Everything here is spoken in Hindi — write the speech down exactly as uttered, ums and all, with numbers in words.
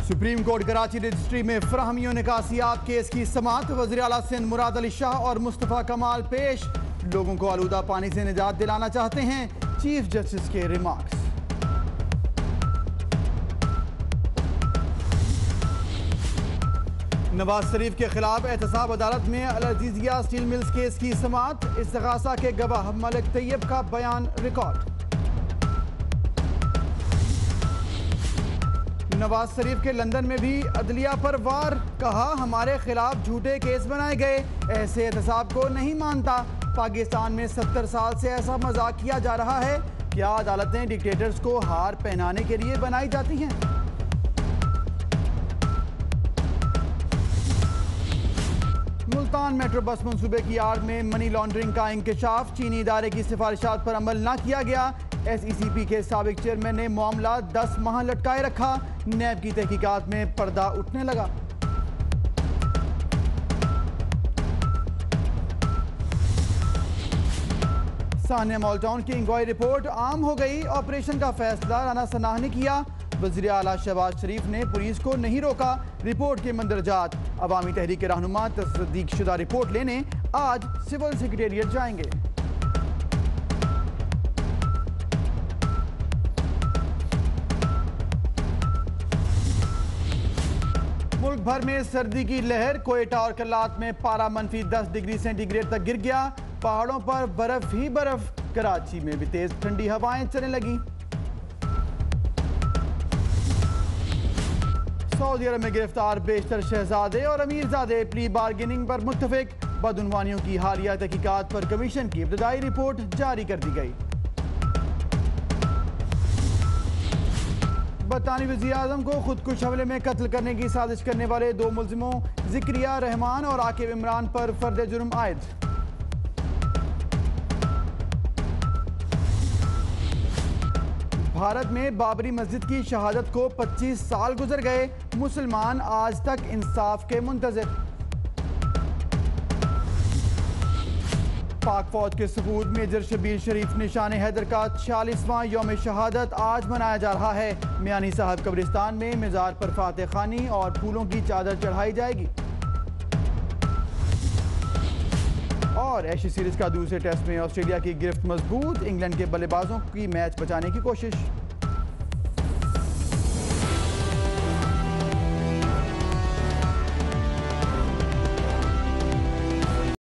सुप्रीम कोर्ट कराची रजिस्ट्री में फराहमियों निकासियात केस की समाअत। वज़ीर आला सिंध मुराद अली शाह और मुस्तफ़ा कमाल पेश। लोगों को आलूदा पानी से निजात दिलाना चाहते हैं, चीफ जस्टिस के रिमार्क्स। नवाज शरीफ के खिलाफ एहतसाब अदालत में Al Azizia steel mills case की समाअत। इस्तिगासा के गवाह मलिक तैयब का बयान रिकॉर्ड। नवाज शरीफ के लंदन में भी अदलिया पर वार। कहा, हमारे खिलाफ झूठे केस बनाए गए, ऐसे एहतसाब को नहीं मानता। पाकिस्तान में सत्तर साल से ऐसा मजाक किया जा रहा है। क्या अदालतें डिक्टेटर्स को हार पहनाने के लिए बनाई जाती हैं? मुल्तान मेट्रो बस मंसूबे की आड़ में मनी लॉन्ड्रिंग का इंकशाफ। चीनी इदारे की सिफारिशात पर अमल न किया गया। एस ई सी पी के साबिक चेयरमैन ने मामला दस माह लटकाए रखा। नैब की तहकीकात में पर्दा उठने लगा। सानिया मॉलटाउन की इंक्वायरी रिपोर्ट आम हो गई। ऑपरेशन का फैसला राना सनाह ने किया। वज़ीर आला शहबाज शरीफ ने पुलिस को नहीं रोका। रिपोर्ट के मंदरजात। अवामी तहरीक के रहनुमा तस्दीक शुदा रिपोर्ट लेने आज सिविल सेक्रेटेरिएट जाएंगे। मुल्क भर में सर्दी की लहर। कोयटा और कल्लात में पारा मनफी दस डिग्री सेंटीग्रेड तक गिर गया। पहाड़ों पर बर्फ ही बर्फ। कराची में भी तेज ठंडी हवाएं चलने लगी। सऊदी अरब में गिरफ्तार बेशतर शहजादे और अमीरजादे प्री बार्गेनिंग पर मुत्तफिक। बदउनवानियों की हालिया तहकीकात पर कमीशन की इब्तदाई रिपोर्ट जारी कर दी गई। बरतानी वज़ीर आज़म को खुदकुश हमले में कत्ल करने की साजिश करने वाले दो मुल्जिमों ज़िक्रिया रहमान और आकिब इमरान पर फर्द जुर्म आयद। भारत में बाबरी मस्जिद की शहादत को पच्चीस साल गुजर गए। मुसलमान आज तक इंसाफ के मुंतज़िर। पाक फौज के सपूत मेजर शबीर शरीफ निशान हैदर का छियालीसवां यौम शहादत आज मनाया जा रहा है। मियानी साहब कब्रिस्तान में मज़ार पर फातह खानी और फूलों की चादर चढ़ाई जाएगी। और एशिया सीरीज का दूसरे टेस्ट में ऑस्ट्रेलिया की गिरफ्त मजबूत। इंग्लैंड के बल्लेबाजों की मैच बचाने की कोशिश।